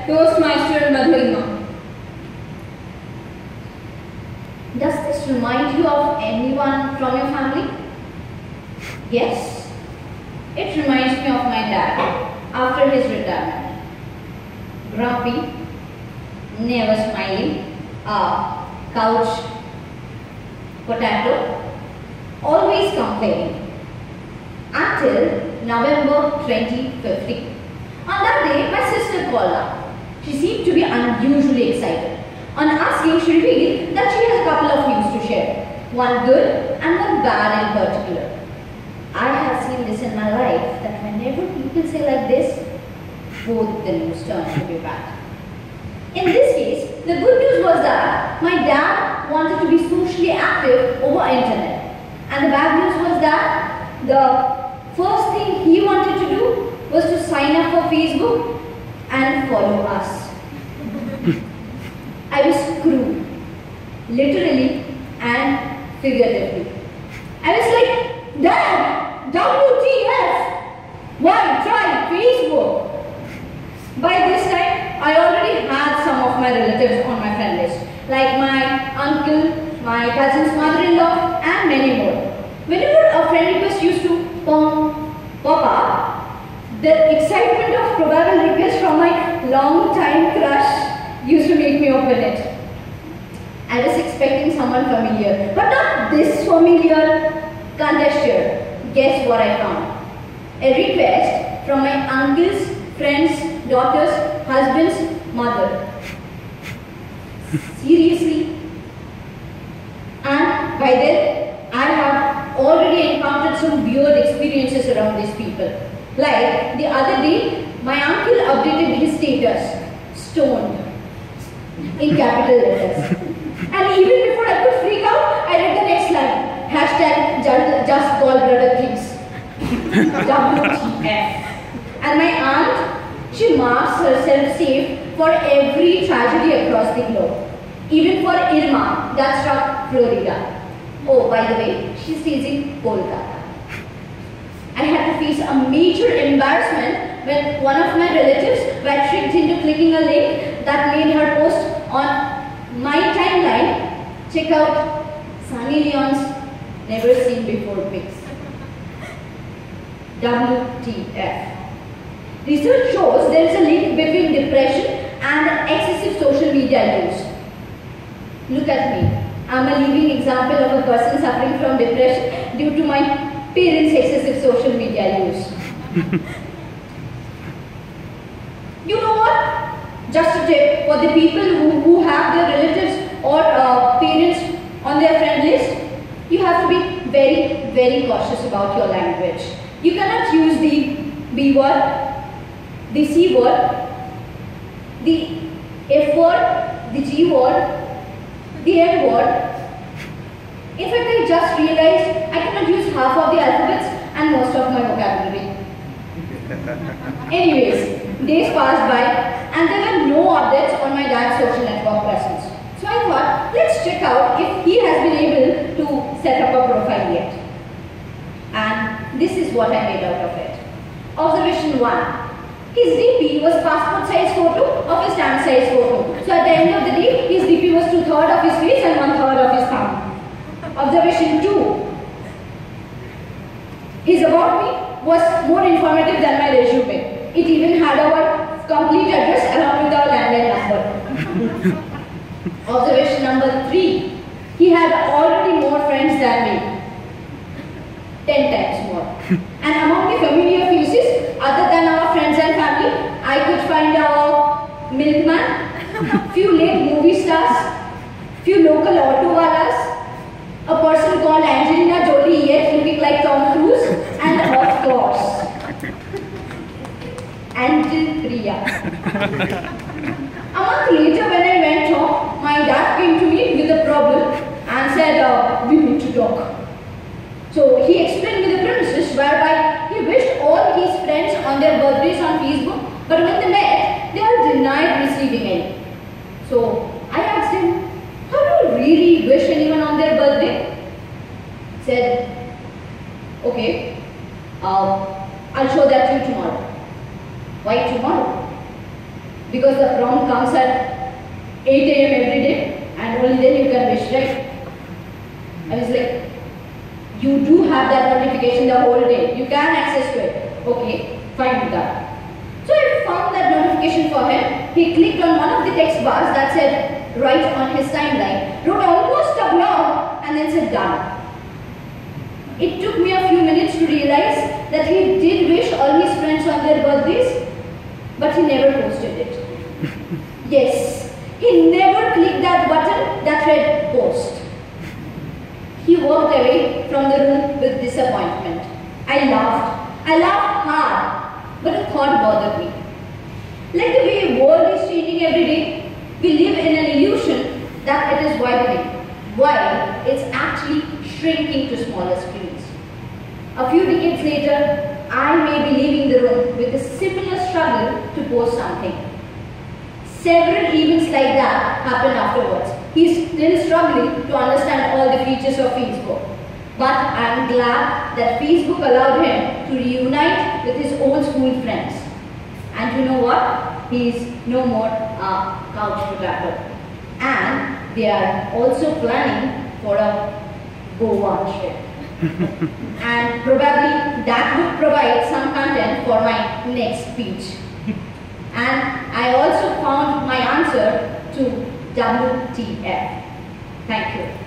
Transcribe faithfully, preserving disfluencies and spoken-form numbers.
Toastmaster Madhurima. Does this remind you of anyone from your family? Yes. It reminds me of my dad after his retirement. Grumpy, never smiling, uh, couch potato, always complaining. Until November twenty fifteen. On that day, my sister called up. She seemed to be unusually excited. On asking, she revealed that she has a couple of news to share. One good and one bad in particular. I have seen this in my life, that whenever people say like this, both the news turn to be bad. In this case, the good news was that my dad wanted to be socially active over internet. And the bad news was that the first thing he wanted to do was to sign up for Facebook and follow us. I was screwed, literally and figuratively. I was like, Dad, W T F! Why try Facebook? By this time, I already had some of my relatives on my friend list, like my uncle, my cousin's mother-in-law, and many more. Whenever a friend request used to pop up, the excitement of probable request from my long-time crush used to make me open it. I was expecting someone familiar, but not this familiar contestant. Guess what I found? A request from my uncle's friend's daughter's husband's mother. Seriously? And by then, I have already encountered some weird experiences around these people. Like, the other day, my uncle updated his status, stoned, in capital letters. And even before I could freak out, I read the next line, hashtag just, just call brother please. W T F. And my aunt, she marks herself safe for every tragedy across the globe. Even for Irma, that struck Florida. Oh, by the way, she stays in Kolkata. I had to face a major embarrassment when one of my relatives got tricked into clicking a link that made her post on my timeline. Check out Sunny Leon's never seen before pics. W T F. Research shows there is a link between depression and excessive social media use. Look at me. I'm a living example of a person suffering from depression due to my parents' excessive social media use. You know what? Just a tip for the people who, who have their relatives or uh, parents on their friend list, you have to be very, very cautious about your language. You cannot use the B word, the C word, the F word, the G word, the N word. In fact, I just realized I cannot use half of the alphabets and most of my vocabulary. Anyways, days passed by and there were no updates on my dad's social network presence. So I thought, let's check out if he has been able to set up a profile yet. And this is what I made out of it. Observation one. His D P was passport size photo of his stamp size photo. So at the end of the day, his D P was two thirds of his face and one third of his thumb. Observation two. His about me was more informative than my resume. It even had our complete address along with our landline number. Observation number three. He had already more friends than me. Ten times more. And among the familiar faces, other than our friends and family, I could find our milkman, few late movie stars, few local auto walas, a person called Angelina Jolie yet looking like Tom Cruise, and of course, Angel Priya. A month later when I went home, my dad came to me with a problem and said, uh, we need to talk. So he explained me the premises whereby he wished all his friends on their birthdays on Facebook, but when they met, they all denied receiving any. So I asked him, how do you really wish anyone on their birthday? He said, okay, uh, I'll show that to you tomorrow. Why tomorrow? because the prompt comes at eight A M every day and only then you can wish, right? I was like, you do have that notification the whole day. You can access to it. Okay, fine with that. So I found that notification for him. He clicked on one of the text bars that said, right on his timeline, wrote almost a blog and then said done. It took me a few minutes to realize that he did wish all his friends on their birthdays, but he never posted it. Yes, he never clicked that button that read post. He walked away from the room with disappointment. I laughed. I laughed hard, but a thought bothered me. Like the way the world is changing every day, we live in an illusion that it is widening, while it's actually shrinking to smaller screens. A few decades later, I may be leaving the room with a similar struggle to post something. Several events like that happen afterwards. He's still struggling to understand all the features of Facebook. But I'm glad that Facebook allowed him to reunite with his old school friends. And you know what? He's no more a couch potato. And they are also planning for a Goa trip. And probably that would provide some content for my next speech. And I also found my answer to W T F. Thank you.